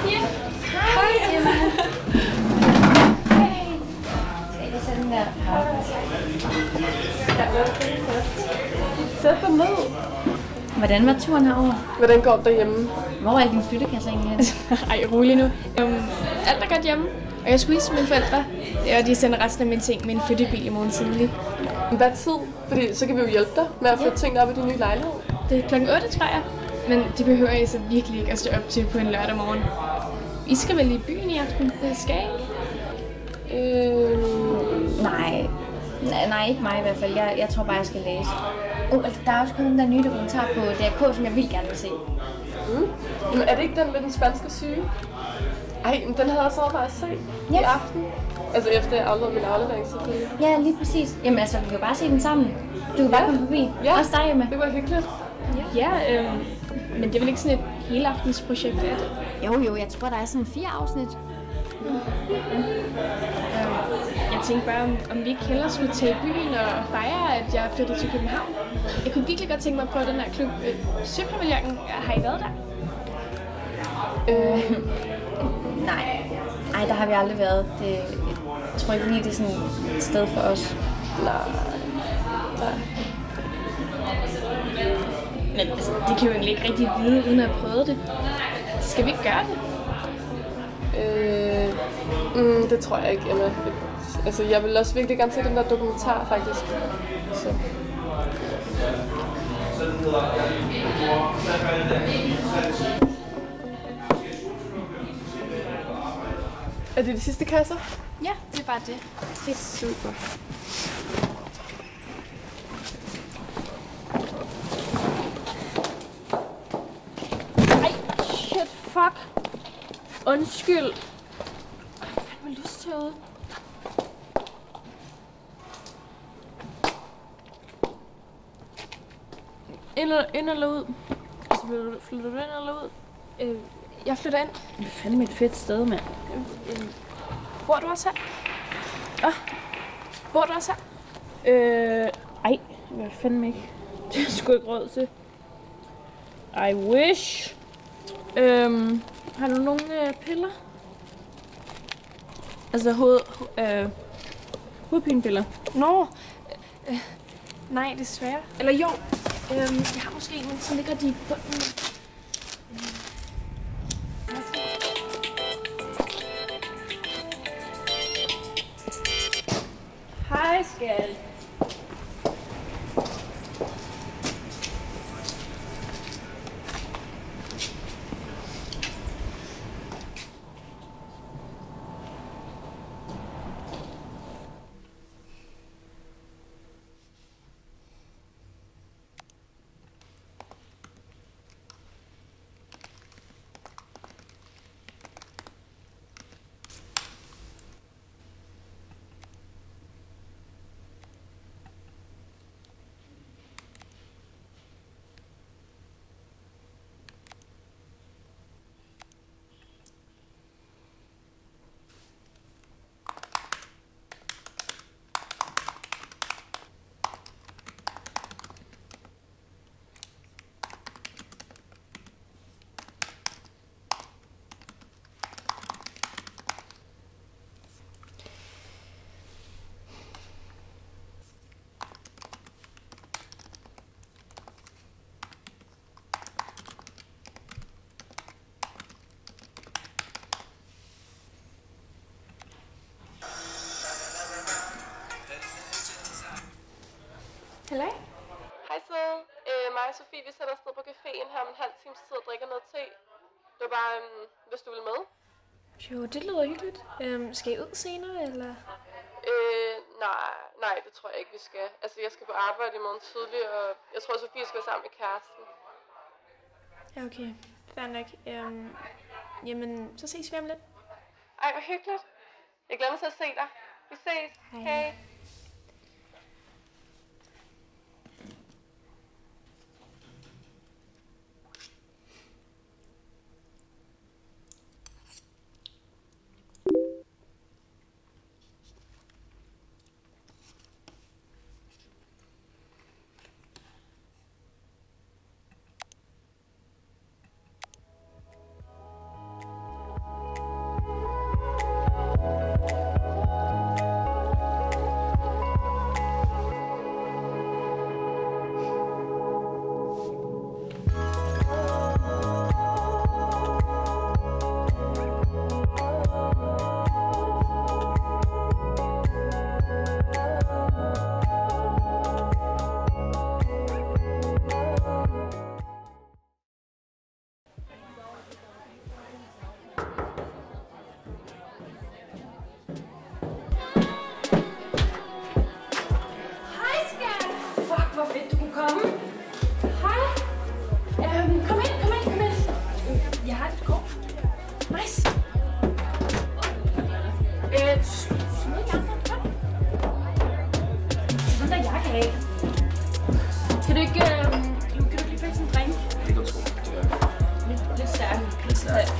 Pia. Hej. Emma. Hej. Skal I sådan der? Sæt dig ned. Hvordan var turen herover? Hvordan går det derhjemme? Hvor er din flyttekasse egentlig hen? Ej, rolig nu. Alt er godt hjemme, og jeg skulle hilse mine forældre, og de sender resten af mine ting med en flyttebil i morgen tidlig. Hvad tid? Fordi så kan vi jo hjælpe dig med at få tingene op i din nye lejlighed. Det er klokken 8, tror jeg, men det behøver jeg så virkelig ikke at stå op til på en lørdag morgen. I skal vel i byen i aften? Det skal I? Nej, ikke mig i hvert fald. Jeg tror bare, jeg skal læse. Der er også kommet den nye dokumentar på DRK, som jeg vil gerne vil se. Men er det ikke den med den spanske syge? Ej, men den havde jeg så meget at se i aften. Altså efter jeg afleverede min aflevering selvfølgelig. Ja, lige præcis. Jamen altså, vi kan jo bare se den sammen. Du kan bare komme forbi. Ja, også dig, Emma. Det var hyggeligt. Ja, men det er vel ikke sådan et hele aftens projekt, er det? Jo, jeg tror, der er sådan 4 afsnit. Jeg tænkte bare, om vi ikke hellere skulle tage i byen og fejre, at jeg er flyttet til København. Jeg kunne virkelig godt tænke mig at prøve den her klub. Søpavillonen, har I været der? Nej, der har vi aldrig været. Jeg tror ikke lige, det er sådan et sted for os. Men altså, det kan jo egentlig ikke rigtig vide, uden at have prøvet det. Skal vi ikke gøre det? Det tror jeg ikke, Emma. Altså, jeg vil også virkelig gerne se den der dokumentar, faktisk. Så. Er det de sidste kasser? Ja, det er bare det. Det er super. Ej, shit, fuck. Undskyld. Jeg har fandme lyst til ud. Ind eller ud? Altså, flytter du ind eller ud? Jeg flytter ind. Det er fandme et fedt sted, mand. Bor du også her? Bor du også her? Ej, hvad fandme ikke. Det er sgu ikke råd til. I wish. Har du nogle piller? Altså hovedpinepiller. Nå, nej, desværre. Eller jo, jeg har måske en, men så ligger de i bunden. Hej, skat. Halløj? Hej søde. Mig og Sofie, vi sætter afsted på caféen her om en halv times tid og drikker noget te. Det var bare, hvis du vil med. Jo, det lyder hyggeligt. Skal I ud senere, eller? Nej, det tror jeg ikke, vi skal. Altså, jeg skal på arbejde i morgen tidlig, og jeg tror, Sofie skal være sammen med kæresten. Ja, okay. Fair nok. Jamen, så ses vi om lidt. Ej, hvor hyggeligt. Jeg glæder mig til at se dig. Vi ses. Hej.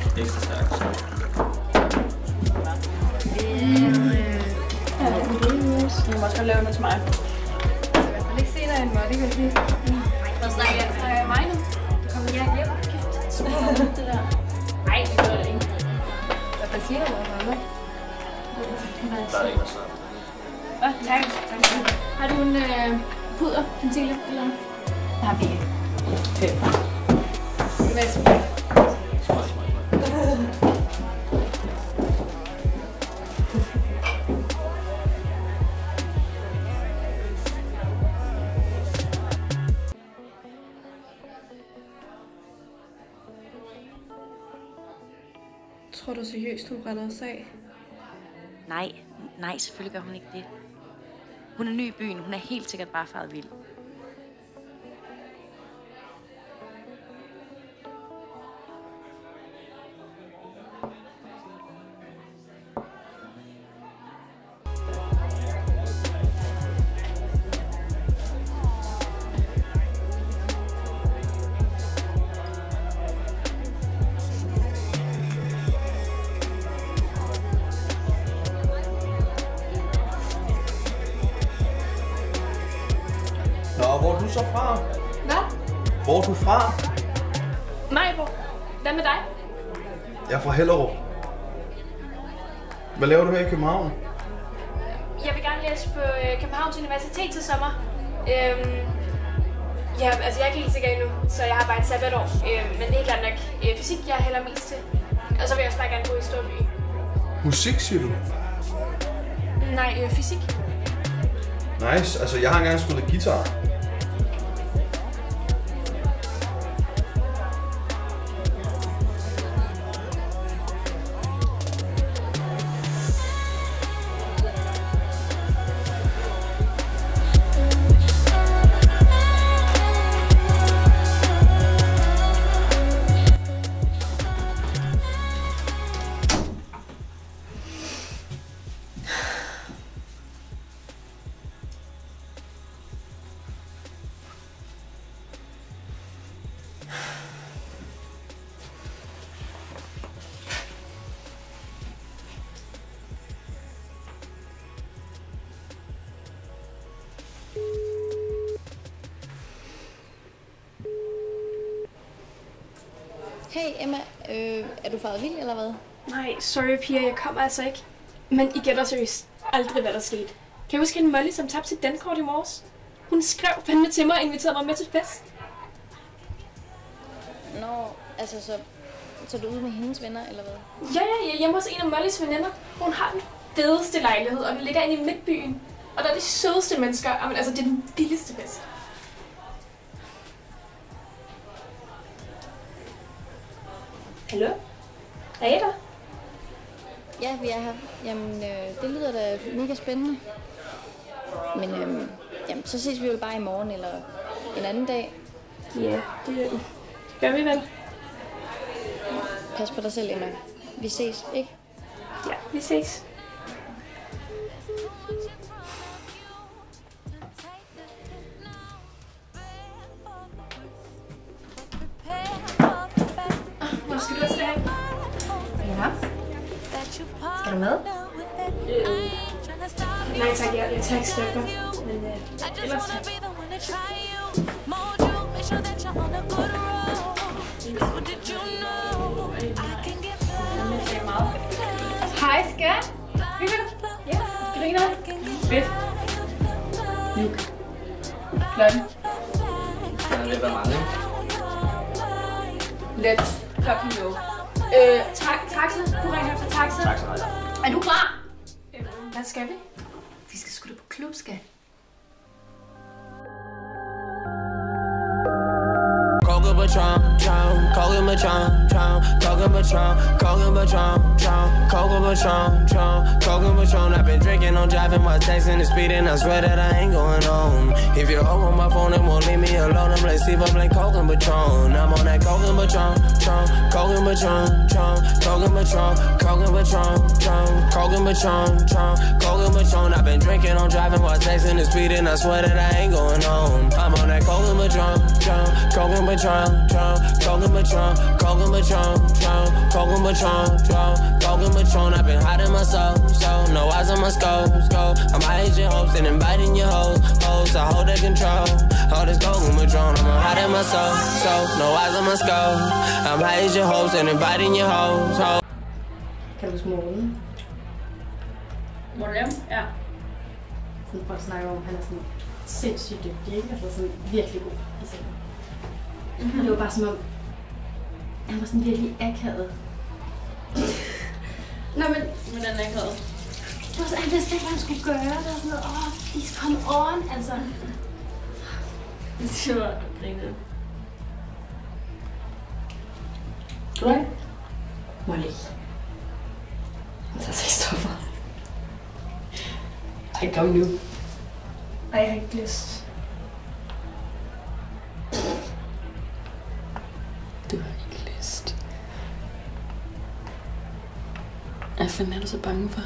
Ekstra stærkt. Du må også godt lave noget til mig. Jeg vil i hvert fald ikke se dig en måtte, vel lige. Hvad snakker jeg mig nu? Kom jeg hjem? Kæft, det der. Nej, det gør det ikke. Hvad siger du, eller Der er ikke noget sådan. hvad? Tak. Har du en puder, concealer eller noget? Der har vi ikke. Hvad er det? Tror du seriøst, hun brænder os af? Nej, selvfølgelig gør hun ikke det. Hun er ny i byen, hun er helt sikkert bare faret vild. Hvor er du så fra? Hvad? Hvor er du fra? Majbo, hvad med dig? Jeg er fra Hellerup. Hvad laver du her i København? Jeg vil gerne læse på Københavns Universitet til sommer. Ja, altså jeg er ikke helt sikker endnu, så jeg har bare et sabbatår. Men det er helt klart nok fysik, jeg hælder mest til. Og så vil jeg også bare gerne bo i storby. Musik, siger du? Nej, fysik. Nice. Altså, jeg har engang spillet guitar. Hey Emma, er du faret vild eller hvad? Nej, sorry piger, jeg kommer altså ikke. Men I gætter seriøst aldrig, hvad der skete. Kan I huske en Molly, som tabte sit dankort i morges? Hun skrev fandme til mig og inviterede mig med til fest. Nå, altså så er du ude med hendes venner eller hvad? Ja, jeg er hjemme hos en af Mollys veninder. Hun har den fedeste lejlighed, og den ligger inde i midtbyen. Og der er de sødeste mennesker, men altså det er den billigste fest. Hallo? Er I der? Ja, vi er her. Jamen, det lyder da mega spændende. Men jamen, så ses vi jo bare i morgen eller en anden dag. Ja, det gør vi vel. Pas på dig selv, Emma. Vi ses, ikke? Ja, vi ses. Hvor skal du afsted? Ja. Skal du med? Nej tak, jeg tager ikke støtter. Men ellers tak. Hej skat. Hygger du? Ja. Griner du? Fedt. Luke. Klokken. Den er lidt af meget, ikke? Let's fucking go. Taxa. Du ringer efter taxa. Tak så meget. Er du klar? Hvad skal vi? Vi skal sgu da på klub, skat. Coca Patron, Coca Patron, Coca Patron, Coca Patron, Coca Patron, Coca Patron. I've been drinking, I'm driving while texting and speeding. I swear that I ain't going home. If you're on my phone, it won't leave me alone. I'm like Steve, I'm like Coca Patron. I'm on that Coca Patron, Coca Patron, Coca Patron, Coca Patron, Coca Patron, Coca Patron. I've been drinking, I'm driving while texting and speeding. I swear that I ain't going home. I'm on that Coca Patron, Coca Patron, Coca Patron, Patron, Coke and Patron, Coke and Patron, Coke and Patron. I've been hiding my soul, no eyes on my scope. I'm hiding your hopes and inviting your hoes to hold that control. All this Coke and Patron, I'm hiding my soul, no eyes on my scope. I'm hiding your hopes and inviting your hoes. Kan du huske Morten? Morten M? Ja. Sådan folk snakker om, han er sådan sindssygt dygtig, ikke? Altså sådan virkelig god i sengen. Og det var bare som om, han var sådan virkelig akavet. Nå, men... Hvordan er akavet? Det var sådan, han vidste ikke, hvad han skulle gøre. Det var sådan noget, please come on, altså. Det var grinet. Skal du have? Molly. Han tager sig i stoffer. Ej, kom nu. Ej, jeg har ikke lyst. Du har ikke lyst. Hvad fanden er du så bange for?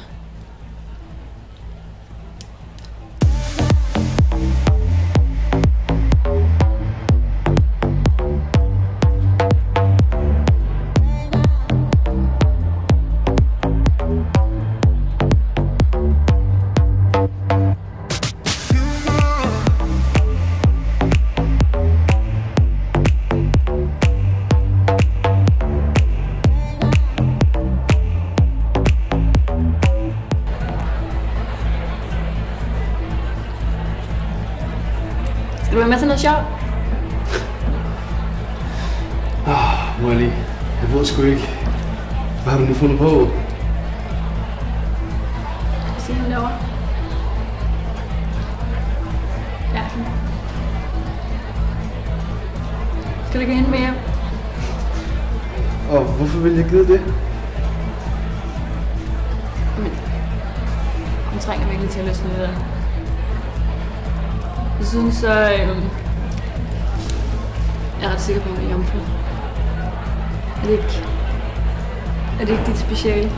Skal du være med til noget sjovt? Molly, jeg ved sgu ikke. Hvad har du nu fundet på? Se hende derovre. Ja. Skal du ikke hende med hjem? Og hvorfor vil jeg give det? Hun trænger virkelig til at løsne lidt af. Desuden så jeg er ret sikker på, at hun er jomfru. Er det ikke dit speciale?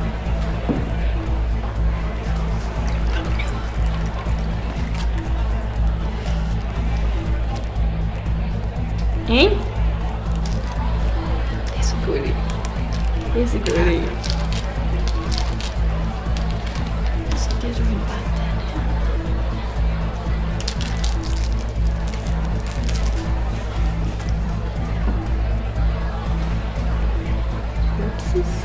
Ikke? Det er så god idé. Det er så god idé. Så giver du hende bare den her. Upsis.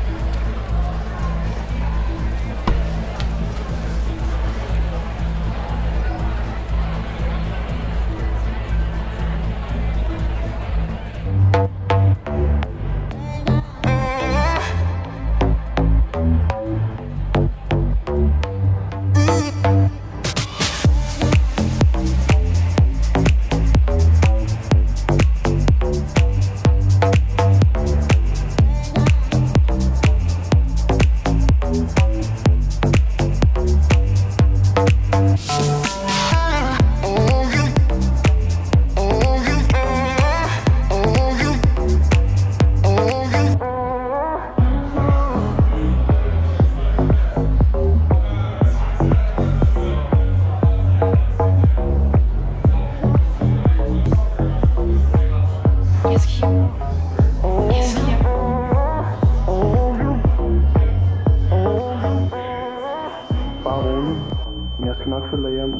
Bare rolig. Jeg skal nok følge dig hjem.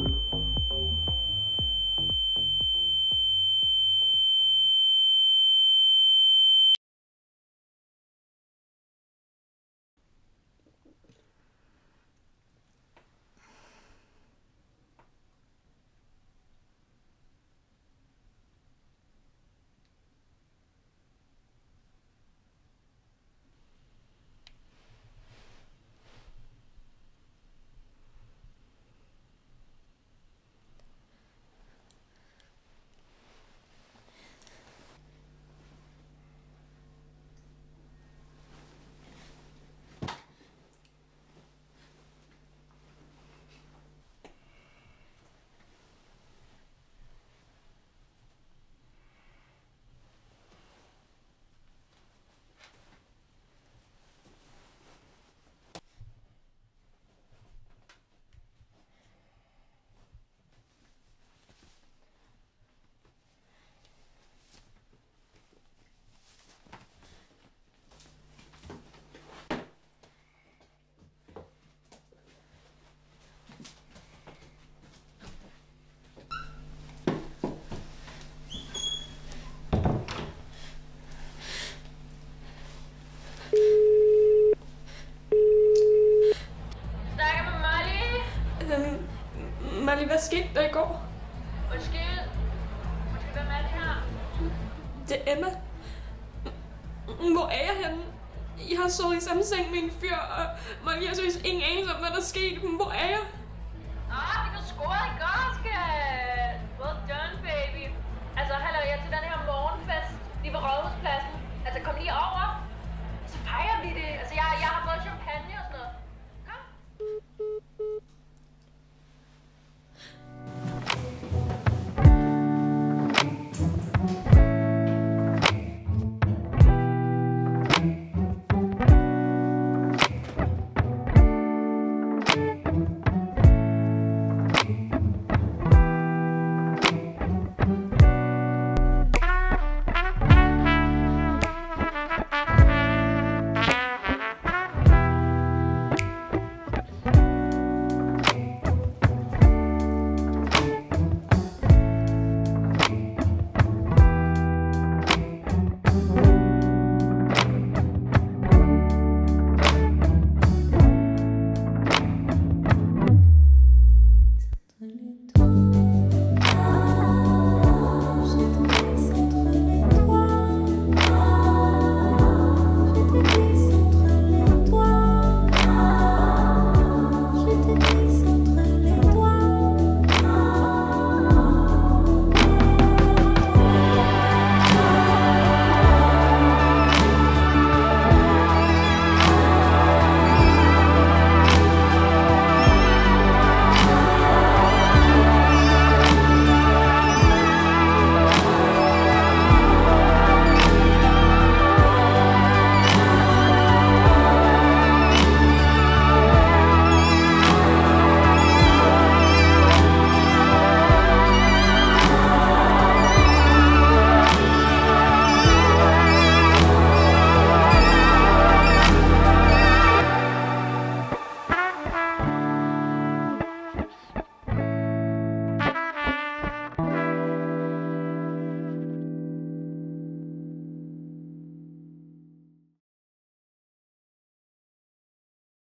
skete der i går? Undskyld, hvem er det her? Det er Emma. Hvor er jeg henne? Jeg har sovet i samme seng med en fyr, og Molly har seriøst ingen anelse om, hvad der er sket. Hvor er jeg? Vi kan score i går, skat. Well done, baby. Altså, hallo, jeg er til den her morgenfest lige ved Rådhuspladsen. Altså, kom lige over.